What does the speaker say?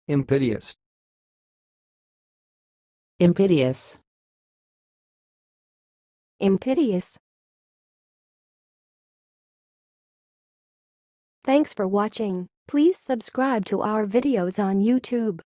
impiteous, impiteous, impiteous. Thanks for watching. Please subscribe to our videos on YouTube.